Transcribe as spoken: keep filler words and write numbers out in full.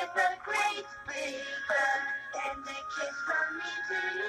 with a great big hug and a kiss from me to you.